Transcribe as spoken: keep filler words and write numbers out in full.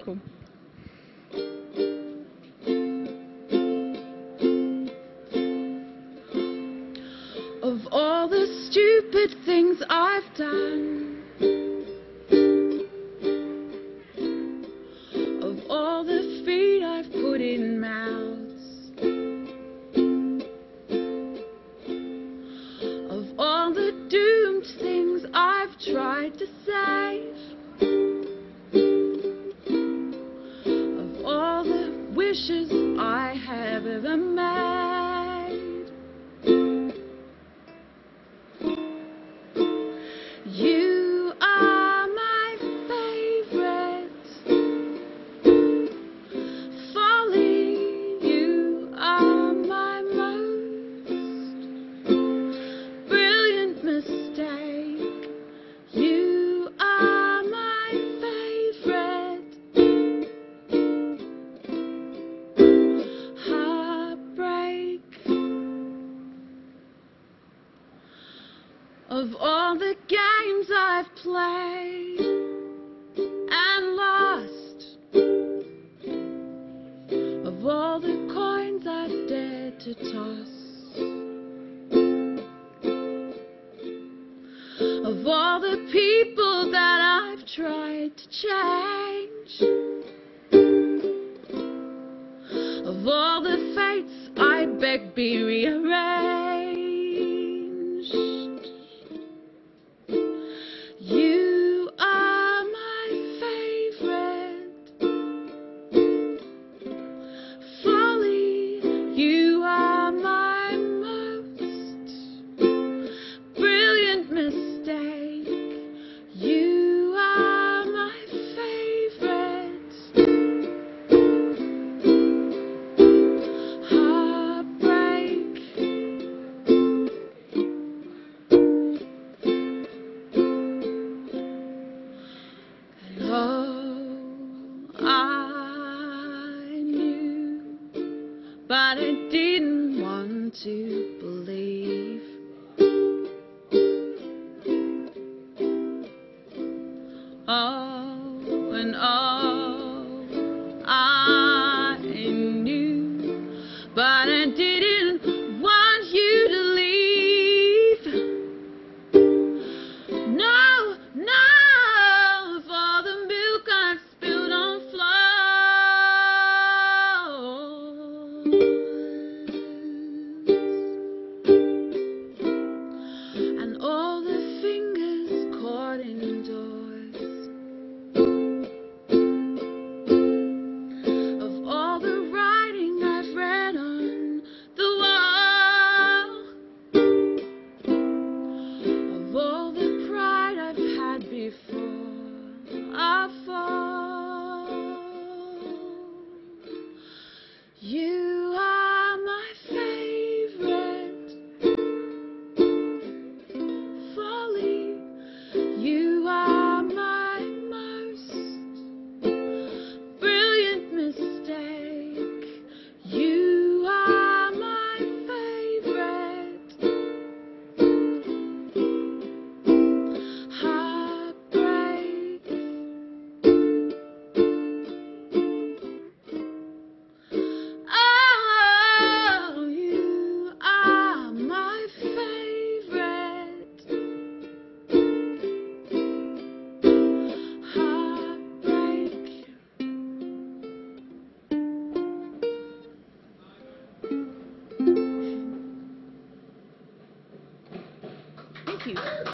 Cool. Of all the stupid things I've done, of all the feet I've put in mouths, of all the doomed things I've tried to save, of all the wishes I have ever made, you are my favorite folly. You are my most brilliant mistake. You are my favorite heartbreak. Of all the games I've played and lost, of all the coins I've dared to toss, of all the people that I've tried to change, of all the fates I beg be rearranged, you are my favorite folly. You are my most brilliant mistake. You are my favorite heartbreak. Oh, I knew, but I didn't want to believe. Oh, and oh, I knew, but I didn't want you to leave. No, no, for the milk I've spilled on floors, and all the fingers caught in doors, of all the writing I've read on the wall, of all the pride I've had before I fall. You are my favorite folly. You are my most brilliant mistake. You are my favorite heartbreak. Oh, you are my favorite heartbreak. Thank you.